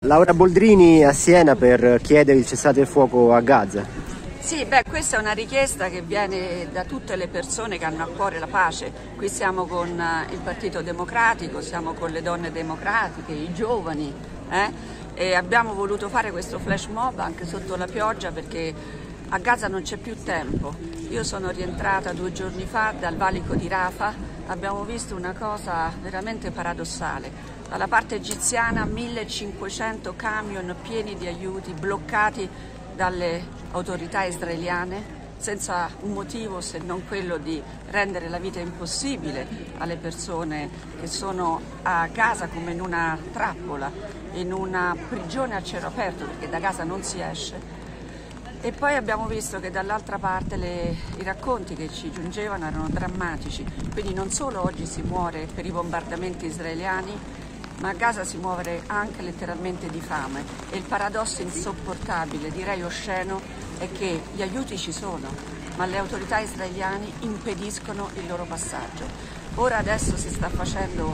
Laura Boldrini a Siena per chiedere il cessate il fuoco a Gaza. Sì, questa è una richiesta che viene da tutte le persone che hanno a cuore la pace. Qui siamo con il Partito Democratico, siamo con le donne democratiche, i giovani, e abbiamo voluto fare questo flash mob anche sotto la pioggia perché a Gaza non c'è più tempo. Io sono rientrata 2 giorni fa dal valico di Rafah, abbiamo visto una cosa veramente paradossale. Dalla parte egiziana 1500 camion pieni di aiuti bloccati dalle autorità israeliane senza un motivo se non quello di rendere la vita impossibile alle persone che sono a Gaza come in una trappola, in una prigione a cielo aperto perché da Gaza non si esce. E poi abbiamo visto che dall'altra parte i racconti che ci giungevano erano drammatici, quindi non solo oggi si muore per i bombardamenti israeliani, ma a Gaza si muore anche letteralmente di fame. E il paradosso insopportabile, direi osceno, è che gli aiuti ci sono, ma le autorità israeliane impediscono il loro passaggio. Ora adesso si sta facendo,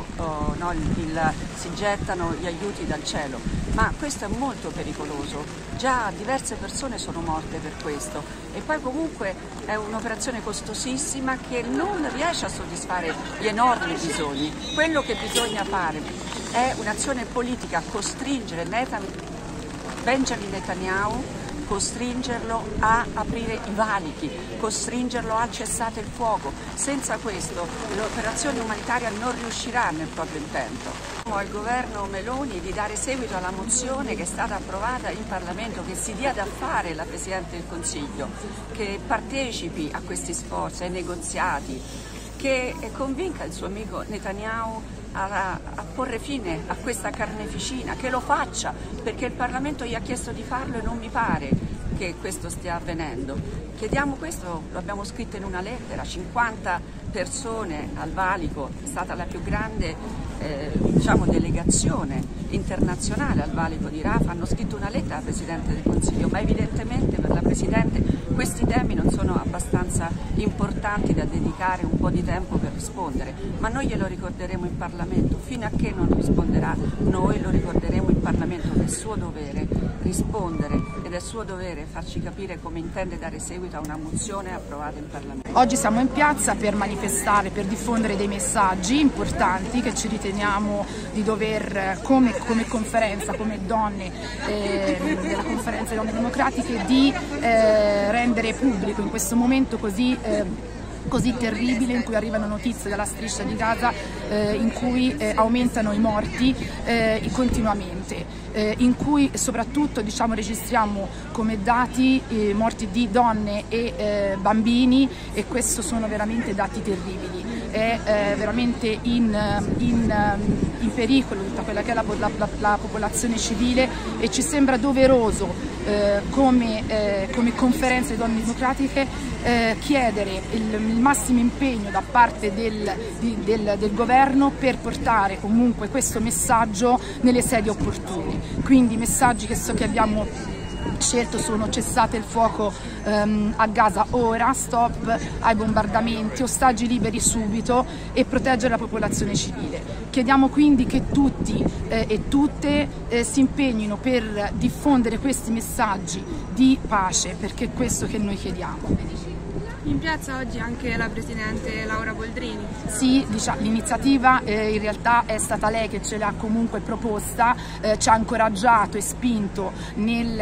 si gettano gli aiuti dal cielo, ma questo è molto pericoloso. Già diverse persone sono morte per questo e poi comunque è un'operazione costosissima che non riesce a soddisfare gli enormi bisogni. Quello che bisogna fare è un'azione politica, costringere Benjamin Netanyahu, costringerlo a aprire i valichi, costringerlo a cessate il fuoco. Senza questo le operazioni umanitarie non riusciranno nel proprio intento. Al governo Meloni di dare seguito alla mozione che è stata approvata in Parlamento, che si dia da fare la Presidente del Consiglio, che partecipi a questi sforzi, ai negoziati, che convinca il suo amico Netanyahu a porre fine a questa carneficina, che lo faccia, perché il Parlamento gli ha chiesto di farlo e non mi pare che questo stia avvenendo. Chiediamo questo, lo abbiamo scritto in una lettera, 50 persone al valico, è stata la più grande delegazione internazionale al valico di Rafah, hanno scritto una lettera al Presidente del Consiglio, ma evidentemente per la Presidente questi temi non sono abbastanza importanti da dedicare un po' di tempo per rispondere, ma noi glielo ricorderemo in Parlamento, fino a che non risponderà noi lo ricorderemo in Parlamento, che è suo dovere rispondere ed è suo dovere farci capire come intende dare seguito a una mozione approvata in Parlamento. Oggi siamo in piazza per manifestare, per diffondere dei messaggi importanti che ci riteniamo di dover, come conferenza, come donne della conferenza delle donne democratiche, di rendere pubblico in questo momento così terribile, in cui arrivano notizie dalla striscia di Gaza in cui aumentano i morti continuamente, in cui soprattutto registriamo come dati morti di donne e bambini, e questo sono veramente dati terribili. È veramente in pericolo tutta quella che è la popolazione civile, e ci sembra doveroso come conferenza di donne democratiche chiedere il massimo impegno da parte del governo per portare comunque questo messaggio nelle sedi opportune. Quindi i messaggi che abbiamo scelto sono: cessate il fuoco a Gaza ora, stop ai bombardamenti, ostaggi liberi subito e proteggere la popolazione civile. Chiediamo quindi che tutti e tutte si impegnino per diffondere questi messaggi di pace, perché è questo che noi chiediamo. In piazza oggi anche la Presidente Laura Boldrini. Sì, l'iniziativa in realtà è stata lei che ce l'ha comunque proposta, ci ha incoraggiato e spinto nel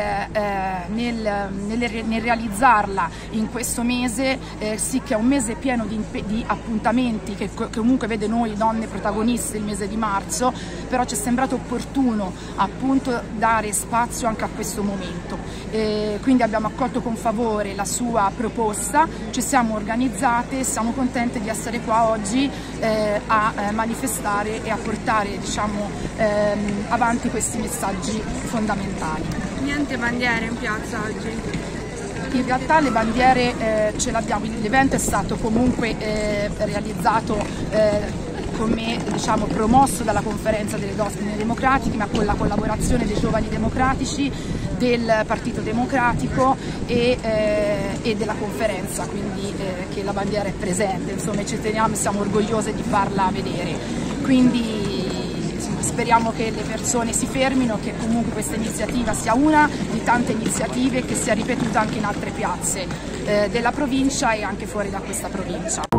realizzarla in questo mese, sì, che è un mese pieno di appuntamenti che comunque vede noi donne protagoniste il mese di marzo, però ci è sembrato opportuno appunto dare spazio anche a questo momento. Quindi abbiamo accolto con favore la sua proposta, ci siamo organizzate e siamo contente di essere qua oggi a manifestare e a portare avanti questi messaggi fondamentali. Niente bandiere in piazza oggi? In realtà le bandiere ce l'abbiamo, l'evento è stato comunque realizzato come promosso dalla conferenza delle donne democratiche, ma con la collaborazione dei giovani democratici, del Partito Democratico e della conferenza, quindi che la bandiera è presente, insomma ci teniamo e siamo orgogliose di farla vedere. Quindi speriamo che le persone si fermino, che comunque questa iniziativa sia una di tante iniziative, che sia ripetuta anche in altre piazze della provincia e anche fuori da questa provincia.